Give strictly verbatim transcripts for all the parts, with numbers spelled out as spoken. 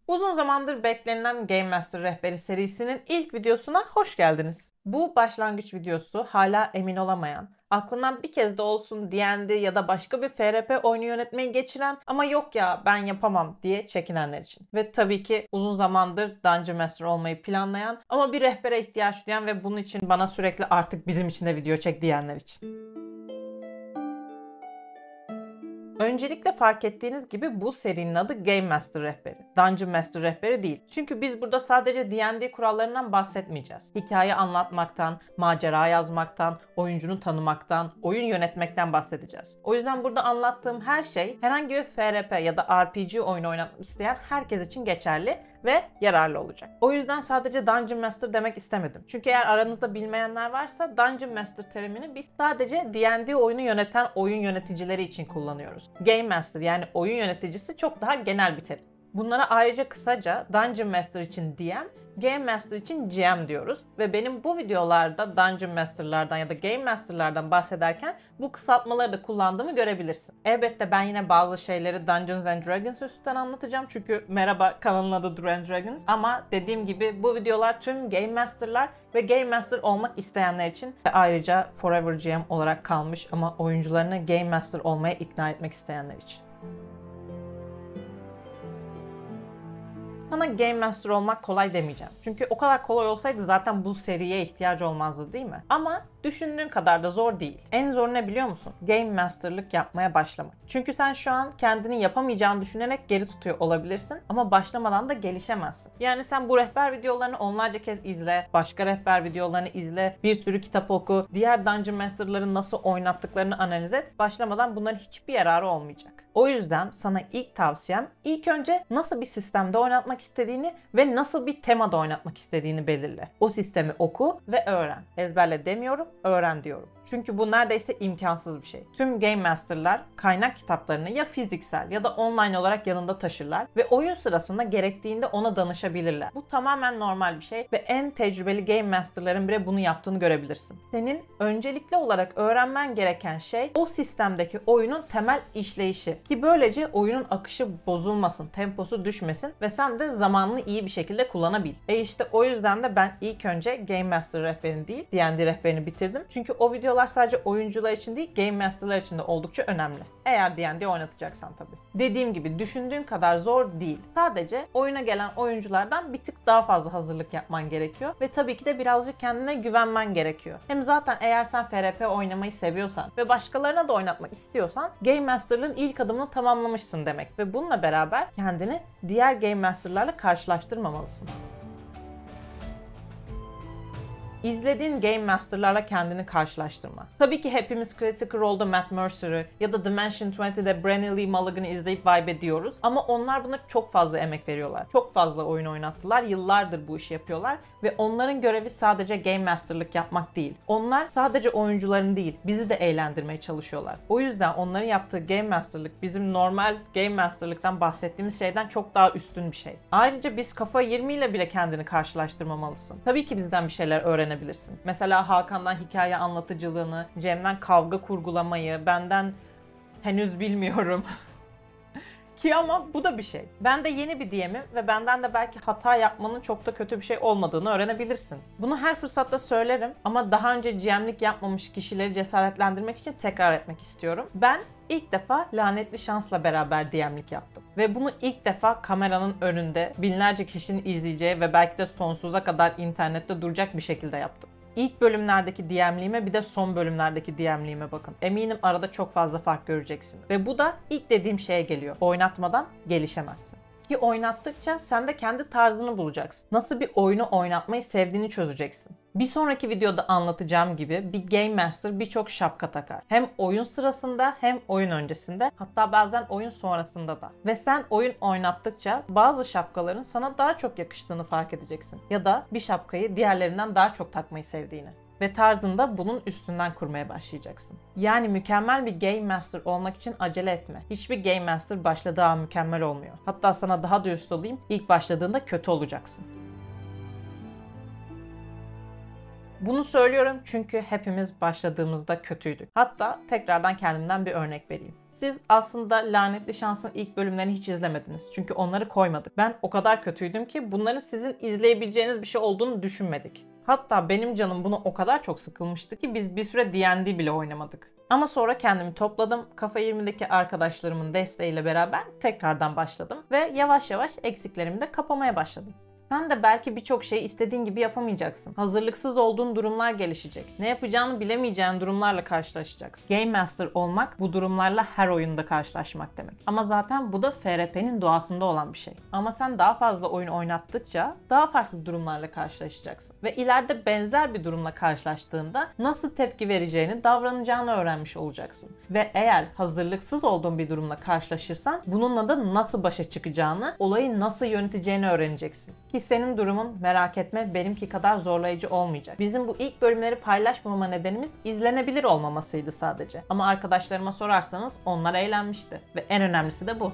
Uzun zamandır beklenilen Game Master Rehberi serisinin ilk videosuna hoş geldiniz. Bu başlangıç videosu hala emin olamayan, aklından bir kez de olsun D and D ya da başka bir F R P oyunu yönetmeyi geçiren ama yok ya ben yapamam diye çekinenler için. Ve tabii ki uzun zamandır Dungeon Master olmayı planlayan ama bir rehbere ihtiyaç duyan ve bunun için bana sürekli artık bizim için de video çek diyenler için. Öncelikle fark ettiğiniz gibi bu serinin adı Game Master Rehberi. Dungeon Master Rehberi değil. Çünkü biz burada sadece D and D kurallarından bahsetmeyeceğiz. Hikaye anlatmaktan, macera yazmaktan, oyuncunu tanımaktan, oyun yönetmekten bahsedeceğiz. O yüzden burada anlattığım her şey herhangi bir F R P ya da R P G oyunu oynatmak isteyen herkes için geçerli ve yararlı olacak. O yüzden sadece Dungeon Master demek istemedim. Çünkü eğer aranızda bilmeyenler varsa Dungeon Master terimini biz sadece D and D oyunu yöneten oyun yöneticileri için kullanıyoruz. Game Master yani oyun yöneticisi çok daha genel bir terim. Bunlara ayrıca kısaca Dungeon Master için D M, Game Master için G M diyoruz ve benim bu videolarda Dungeon Master'lardan ya da Game Master'lardan bahsederken bu kısaltmaları da kullandığımı görebilirsin. Elbette ben yine bazı şeyleri Dungeons and Dragons üstünden anlatacağım çünkü merhaba kanalın adı Dru and Dragons ama dediğim gibi bu videolar tüm Game Master'lar ve Game Master olmak isteyenler için ve ayrıca Forever G M olarak kalmış ama oyuncularını Game Master olmaya ikna etmek isteyenler için. Sana Game Master olmak kolay demeyeceğim. Çünkü o kadar kolay olsaydı zaten bu seriye ihtiyacı olmazdı değil mi? Ama düşündüğün kadar da zor değil. En zor ne biliyor musun? Game Master'lık yapmaya başlamak. Çünkü sen şu an kendini yapamayacağını düşünerek geri tutuyor olabilirsin ama başlamadan da gelişemezsin. Yani sen bu rehber videolarını onlarca kez izle, başka rehber videolarını izle, bir sürü kitap oku, diğer Dungeon Master'ların nasıl oynattıklarını analiz et. Başlamadan bunların hiçbir yararı olmayacak. O yüzden sana ilk tavsiyem ilk önce nasıl bir sistemde oynatmak istediğini ve nasıl bir temada oynatmak istediğini belirle. O sistemi oku ve öğren. Ezberle demiyorum, öğren diyorum. Çünkü bu neredeyse imkansız bir şey. Tüm Game Master'lar kaynak kitaplarını ya fiziksel ya da online olarak yanında taşırlar ve oyun sırasında gerektiğinde ona danışabilirler. Bu tamamen normal bir şey ve en tecrübeli Game Master'ların bile bunu yaptığını görebilirsin. Senin öncelikli olarak öğrenmen gereken şey o sistemdeki oyunun temel işleyişi. Ki böylece oyunun akışı bozulmasın, temposu düşmesin ve sen de zamanını iyi bir şekilde kullanabil. E işte o yüzden de ben ilk önce Game Master rehberini değil, D and D rehberini bitirdim. Çünkü o videolar sadece oyuncular için değil, Game Master'lar için de oldukça önemli. Eğer D and D oynatacaksan tabii. Dediğim gibi düşündüğün kadar zor değil. Sadece oyuna gelen oyunculardan bir tık daha fazla hazırlık yapman gerekiyor ve tabii ki de birazcık kendine güvenmen gerekiyor. Hem zaten eğer sen F R P oynamayı seviyorsan ve başkalarına da oynatmak istiyorsan Game Master'lığın ilk adımını tamamlamışsın demek ve bununla beraber kendini diğer Game Master'larla karşılaştırmamalısın. İzlediğin Game Master'larla kendini karşılaştırma. Tabii ki hepimiz Critical Role'da Matt Mercer'ı ya da Dimension yirmide Brennan Lee Mulligan'ı izleyip vibe ediyoruz. Ama onlar buna çok fazla emek veriyorlar. Çok fazla oyun oynattılar. Yıllardır bu işi yapıyorlar. Ve onların görevi sadece Game Master'lık yapmak değil. Onlar sadece oyuncuların değil, bizi de eğlendirmeye çalışıyorlar. O yüzden onların yaptığı Game Master'lık bizim normal Game Master'lıktan bahsettiğimiz şeyden çok daha üstün bir şey. Ayrıca biz kafa yirmi ile bile kendini karşılaştırmamalısın. Tabii ki bizden bir şeyler öğrenebilirsin. Mesela Hakan'dan hikaye anlatıcılığını, Cem'den kavga kurgulamayı, benden henüz bilmiyorum. Ki ama bu da bir şey. Ben de yeni bir D M'im ve benden de belki hata yapmanın çok da kötü bir şey olmadığını öğrenebilirsin. Bunu her fırsatta söylerim ama daha önce G M'lik yapmamış kişileri cesaretlendirmek için tekrar etmek istiyorum. Ben ilk defa Lanetli Şans'la beraber D M'lik yaptım. Ve bunu ilk defa kameranın önünde binlerce kişinin izleyeceği ve belki de sonsuza kadar internette duracak bir şekilde yaptım. İlk bölümlerdeki D M'liğime bir de son bölümlerdeki D M'liğime bakın. Eminim arada çok fazla fark göreceksin. Ve bu da ilk dediğim şeye geliyor. Oynatmadan gelişemezsin. Ki oynattıkça sen de kendi tarzını bulacaksın. Nasıl bir oyunu oynatmayı sevdiğini çözeceksin. Bir sonraki videoda anlatacağım gibi bir Game Master birçok şapka takar. Hem oyun sırasında hem oyun öncesinde, hatta bazen oyun sonrasında da. Ve sen oyun oynattıkça bazı şapkaların sana daha çok yakıştığını fark edeceksin. Ya da bir şapkayı diğerlerinden daha çok takmayı sevdiğini. Ve tarzında bunun üstünden kurmaya başlayacaksın. Yani mükemmel bir Game Master olmak için acele etme. Hiçbir Game Master başladığı an mükemmel olmuyor. Hatta sana daha da üst olayım, ilk başladığında kötü olacaksın. Bunu söylüyorum çünkü hepimiz başladığımızda kötüydük. Hatta tekrardan kendimden bir örnek vereyim. Siz aslında Lanetli Şans'ın ilk bölümlerini hiç izlemediniz. Çünkü onları koymadık. Ben o kadar kötüydüm ki bunların sizin izleyebileceğiniz bir şey olduğunu düşünmedik. Hatta benim canım buna o kadar çok sıkılmıştı ki biz bir süre D and D bile oynamadık. Ama sonra kendimi topladım. Kafa yirmideki arkadaşlarımın desteğiyle beraber tekrardan başladım. Ve yavaş yavaş eksiklerimi de kapamaya başladım. Sen de belki birçok şeyi istediğin gibi yapamayacaksın. Hazırlıksız olduğun durumlar gelişecek. Ne yapacağını bilemeyeceğin durumlarla karşılaşacaksın. Game Master olmak bu durumlarla her oyunda karşılaşmak demek. Ama zaten bu da F R P'nin doğasında olan bir şey. Ama sen daha fazla oyun oynattıkça daha farklı durumlarla karşılaşacaksın. Ve ileride benzer bir durumla karşılaştığında nasıl tepki vereceğini, davranacağını öğrenmiş olacaksın. Ve eğer hazırlıksız olduğun bir durumla karşılaşırsan bununla da nasıl başa çıkacağını, olayı nasıl yöneteceğini öğreneceksin. Ki senin durumun, merak etme, benimki kadar zorlayıcı olmayacak. Bizim bu ilk bölümleri paylaşmama nedenimiz izlenebilir olmamasıydı sadece. Ama arkadaşlarıma sorarsanız onlar eğlenmişti. Ve en önemlisi de bu.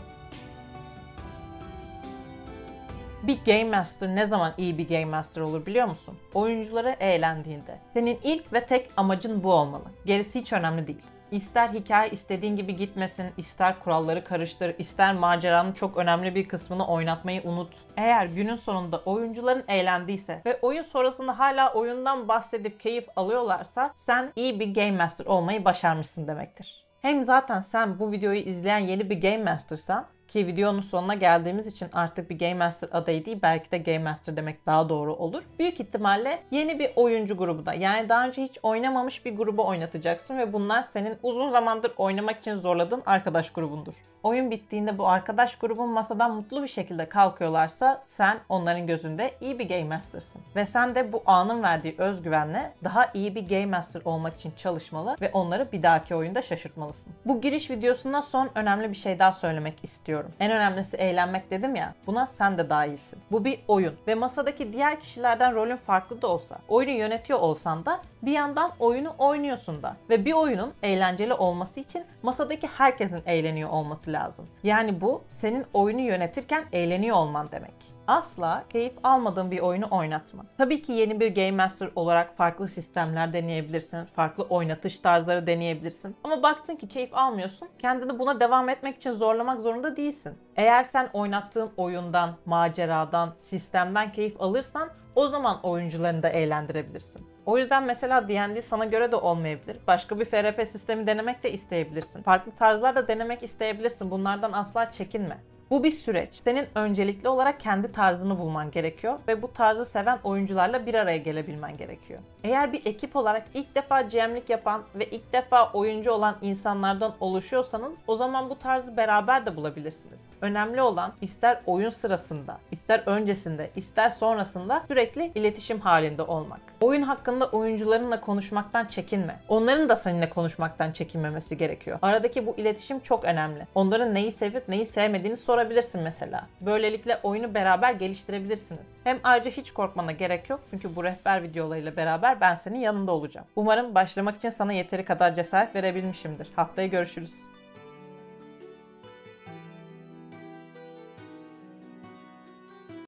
Bir Game Master ne zaman iyi bir Game Master olur biliyor musun? Oyuncuları eğlendiğinde. Senin ilk ve tek amacın bu olmalı. Gerisi hiç önemli değil. İster hikaye istediğin gibi gitmesin, ister kuralları karıştır, ister maceranın çok önemli bir kısmını oynatmayı unut. Eğer günün sonunda oyuncuların eğlendiyse ve oyun sonrasında hala oyundan bahsedip keyif alıyorlarsa sen iyi bir Game Master olmayı başarmışsın demektir. Hem zaten sen bu videoyu izleyen yeni bir Game Master'san, ki videonun sonuna geldiğimiz için artık bir Game Master adayı değil, belki de Game Master demek daha doğru olur. Büyük ihtimalle yeni bir oyuncu grubuna, yani daha önce hiç oynamamış bir grubu oynatacaksın ve bunlar senin uzun zamandır oynamak için zorladığın arkadaş grubundur. Oyun bittiğinde bu arkadaş grubun masadan mutlu bir şekilde kalkıyorlarsa sen onların gözünde iyi bir Game Master'sın. Ve sen de bu anın verdiği özgüvenle daha iyi bir Game Master olmak için çalışmalı ve onları bir dahaki oyunda şaşırtmalısın. Bu giriş videosundan son önemli bir şey daha söylemek istiyorum. En önemlisi eğlenmek dedim ya, buna sen de dahilsin. Bu bir oyun ve masadaki diğer kişilerden rolün farklı da olsa, oyunu yönetiyor olsan da bir yandan oyunu oynuyorsun da. Ve bir oyunun eğlenceli olması için masadaki herkesin eğleniyor olması lazım. Yani bu senin oyunu yönetirken eğleniyor olman demek. Asla keyif almadığın bir oyunu oynatma. Tabii ki yeni bir Game Master olarak farklı sistemler deneyebilirsin, farklı oynatış tarzları deneyebilirsin. Ama baktın ki keyif almıyorsun, kendini buna devam etmek için zorlamak zorunda değilsin. Eğer sen oynattığın oyundan, maceradan, sistemden keyif alırsan o zaman oyuncularını da eğlendirebilirsin. O yüzden mesela D and D sana göre de olmayabilir. Başka bir F R P sistemi denemek de isteyebilirsin. Farklı tarzlar da denemek isteyebilirsin. Bunlardan asla çekinme. Bu bir süreç. Senin öncelikli olarak kendi tarzını bulman gerekiyor ve bu tarzı seven oyuncularla bir araya gelebilmen gerekiyor. Eğer bir ekip olarak ilk defa G M'lik yapan ve ilk defa oyuncu olan insanlardan oluşuyorsanız o zaman bu tarzı beraber de bulabilirsiniz. Önemli olan ister oyun sırasında, ister öncesinde, ister sonrasında sürekli iletişim halinde olmak. Oyun hakkında oyuncularınla konuşmaktan çekinme. Onların da seninle konuşmaktan çekinmemesi gerekiyor. Aradaki bu iletişim çok önemli. Onların neyi sevip neyi sevmediğini sorabilirsin mesela. Böylelikle oyunu beraber geliştirebilirsiniz. Hem ayrıca hiç korkmana gerek yok çünkü bu rehber videolarıyla beraber ben senin yanında olacağım. Umarım başlamak için sana yeteri kadar cesaret verebilmişimdir. Haftaya görüşürüz.